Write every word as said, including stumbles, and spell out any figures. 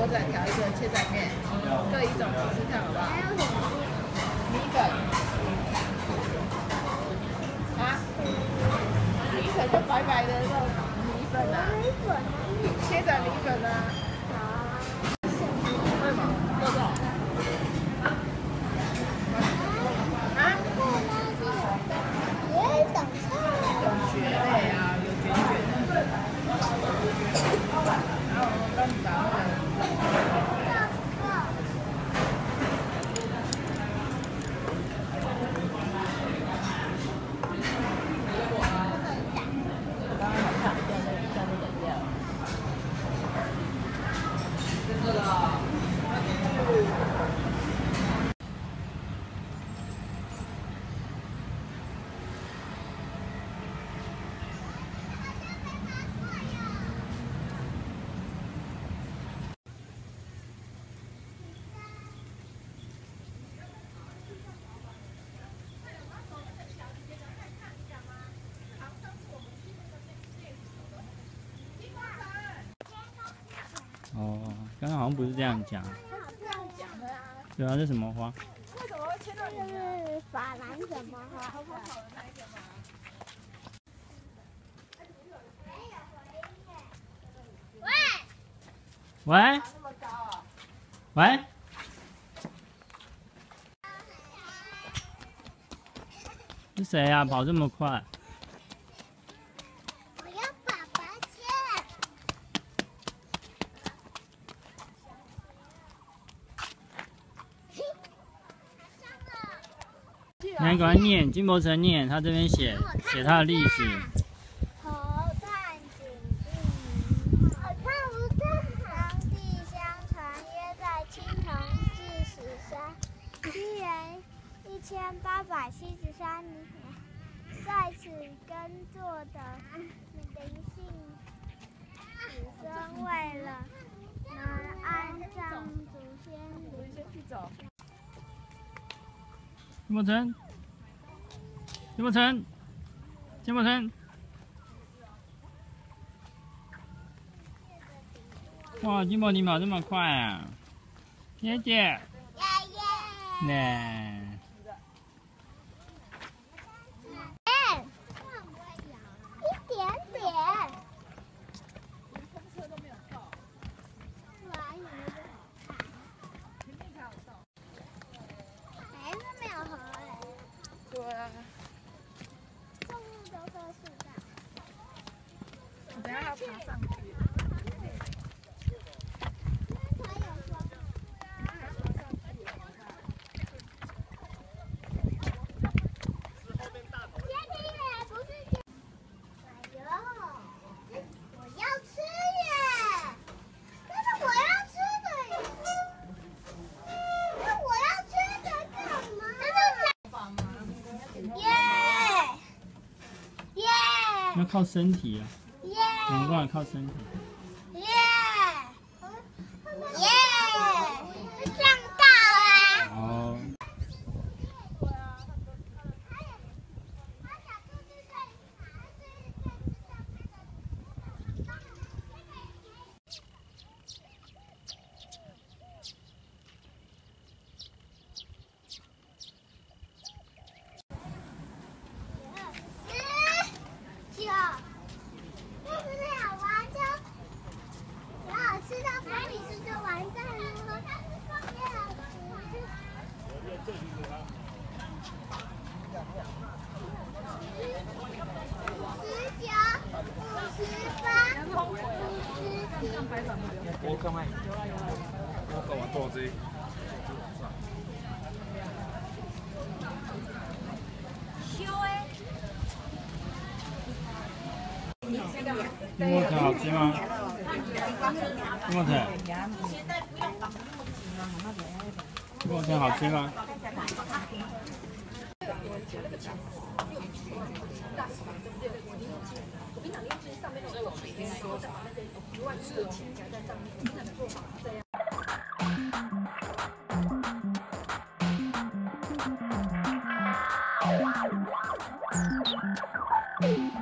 锅仔条一个切仔面，各一种试试看好不好？米粉。啊？米粉就白白的那种米粉啊。米粉。切仔米粉啊。为什么？多少？啊？也等菜。有蕨类啊，有卷卷的。然后跟咱们。 哦，刚刚好像不是这样讲。 这样讲的啊。 对啊，这什么花？ 为什么会切到你呢？ 是法兰什么花？ 好不好的那一个吗？ 喂。喂。 那么高啊？ 喂。是谁啊？跑这么快？ 你赶快念，金伯成念，他这边写写他的历史。 头探景地，看不到。当地相传约在青铜器史上，西元一千八百七十三年，在此耕作的林姓子孙为了能安葬祖先灵。 金伯成。 金伯成，金伯成，哇，金伯你跑这么快啊！姐姐， 爷爷， 呢？ 一点点。 车都没有到， 哪有那个？ 前面才有到。 还是没有河哎。 对啊。 动物都说是这样。 我等下要爬上去。 它有说。阶梯耶，不是阶。哎呦，我要吃耶！这是我要吃的耶！那我要吃的干嘛？这是耶！ 耶！ 要靠身体啊！ 耶！ 难怪靠身体。 耶！耶！撞到了！ 哦。 九，要是这样玩就，然后吃到玻璃时就完蛋了。十九、五十八、五十七。 我干嘛？我干嘛做这？ 金伯成好吃吗？金伯成，金伯成好吃吗？ 嗯。